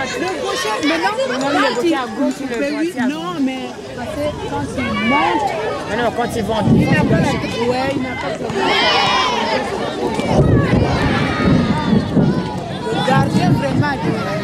droite. Le gaucher, maintenant, Non, il est bloqué à gauche, il est oui, droitier à non, mais parce que quand il monte, Mais non, quand ils vont, il n'a pas la tête. Ouais, il n'a pas de Le gardien vraiment.